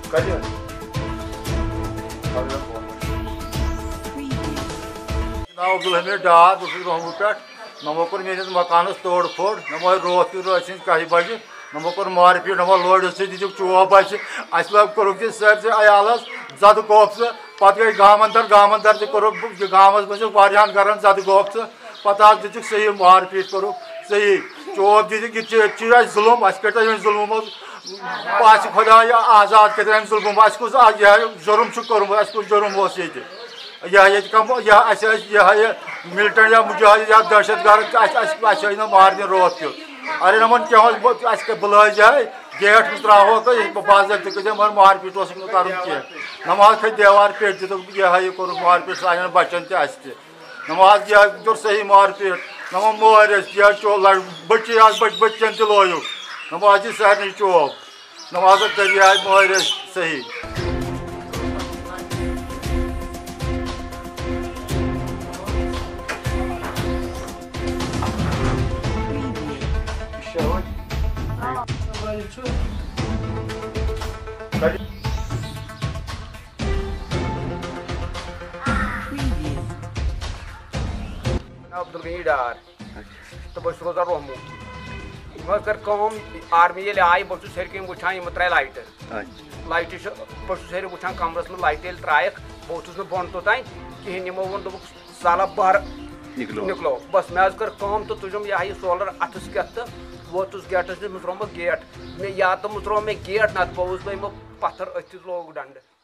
नाव अब्दुल डार बस रहमू पे नमो core mess मकान तोड़ फोड़ नमो रोत रही कह बजे नमो कोर मारपीट नमो लोड़ दिख चोप कोरुक सर अयालस जद गोप पे गई गाम अंदर गाँव गरन जद गोप पे दिख सही मारपीट कोरुक सही चोप दिख जुलम जुलम खुदा आजाद कर जुलम जुर्म कोर्मुत जुर्म यह मिलिटेंट या मुजाहिद या दहशत गर्द मारने रोत पे अरे नमन क्या बुला जाए गेट में त्रो बाजत मगर मारपीट कर नमाज खत देवार पे यह कोर मारपीट सान बचन ते नमाज यह कर सही मारपीट नमा मारस यह चो बच्चे बच्चन ते लोयुक नमाज सारे चोप नमाज कर मारस सही अब्दुल डार तो बस रोजा रहमू वह कर आर्मी ये आय बहुत सर वुचान यम त्रे लाइट लाइट बहुत सर वुचान कमरस में लाइट त्रायक बहुत बोन तोतान कहें यमो वो दोक साला बहर निकलो बस मे कर तो तुझम यह सोलर अथस कत वोतुस गेटस मे त्रो गेट मे या तो त्रो मे गेट नत पोस बो पत्थर अथ लोग डंड